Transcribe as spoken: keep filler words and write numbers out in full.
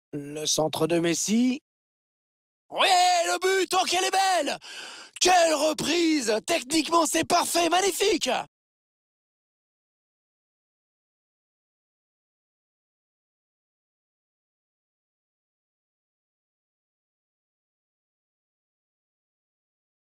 Le centre de Messi. Ouais, le but, oh qu'elle est belle! Quelle reprise! Techniquement, c'est parfait, magnifique!